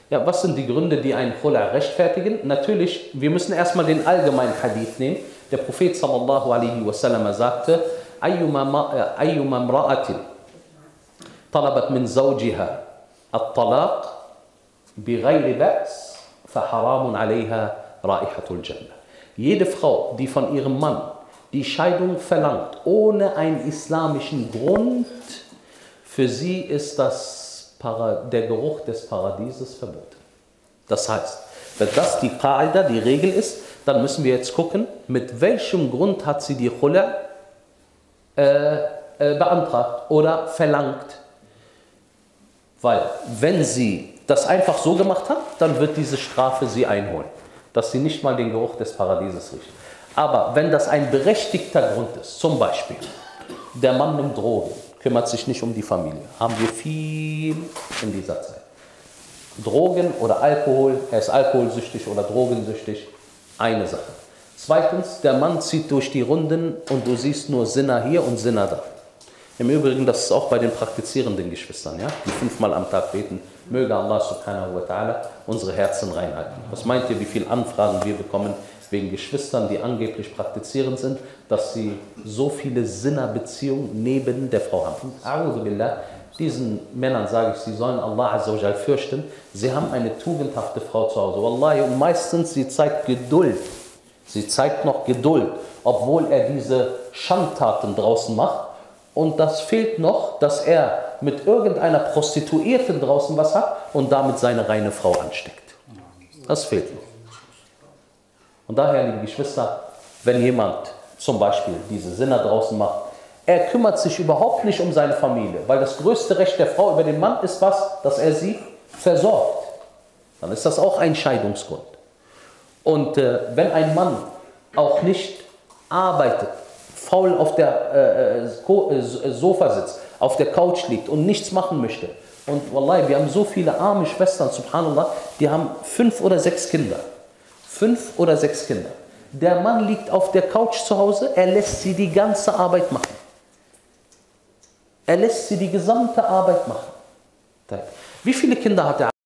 Ja, was sind die Gründe, die einen Khula' rechtfertigen? Natürlich, wir müssen erstmal den allgemeinen Hadith nehmen. Der Prophet sallallahu alaihi wasallam sagte, ayyuma imra'atin talabat min zawjiha at-talaq bighayri ba's faharamun 'alayha ra'ihatul Jannah. Jede Frau, die von ihrem Mann die Scheidung verlangt, ohne einen islamischen Grund, für sie ist der Geruch des Paradieses verboten. Das heißt, wenn das die Qaida, die Regel ist, dann müssen wir jetzt gucken, mit welchem Grund hat sie die Khula' beantragt oder verlangt. Weil, wenn sie das einfach so gemacht hat, dann wird diese Strafe sie einholen, dass sie nicht mal den Geruch des Paradieses riecht. Aber wenn das ein berechtigter Grund ist, zum Beispiel, der Mann nimmt Drogen, kümmert sich nicht um die Familie, haben wir viel in dieser Zeit. Drogen oder Alkohol, er ist alkoholsüchtig oder drogensüchtig, eine Sache. Zweitens, der Mann zieht durch die Runden und du siehst nur Sinner hier und Sinner da. Im Übrigen, das ist auch bei den praktizierenden Geschwistern, ja, die 5-mal am Tag beten. Möge Allah subhanahu wa ta'ala unsere Herzen reinhalten. Was meint ihr, wie viele Anfragen wir bekommen wegen Geschwistern, die angeblich praktizierend sind, dass sie so viele Sinnerbeziehungen neben der Frau haben? A'udhu billah, diesen Männern sage ich, sie sollen Allah azza wa jal fürchten. Sie haben eine tugendhafte Frau zu Hause. Wallahi, und meistens, sie zeigt Geduld. Sie zeigt noch Geduld, obwohl er diese Schandtaten draußen macht. Und das fehlt noch, dass er mit irgendeiner Prostituierten draußen was hat und damit seine reine Frau ansteckt. Das fehlt noch. Und daher, liebe Geschwister, wenn jemand zum Beispiel diese Sinner draußen macht, er kümmert sich überhaupt nicht um seine Familie, weil das größte Recht der Frau über den Mann ist was? Dass er sie versorgt. Dann ist das auch ein Scheidungsgrund. Und wenn ein Mann auch nicht arbeitet, faul auf der Sofa sitzt, auf der Couch liegt und nichts machen möchte. Und wallahi, wir haben so viele arme Schwestern, subhanallah, die haben 5 oder 6 Kinder. 5 oder 6 Kinder. Der Mann liegt auf der Couch zu Hause, er lässt sie die ganze Arbeit machen. Er lässt sie die gesamte Arbeit machen. Wie viele Kinder hat er?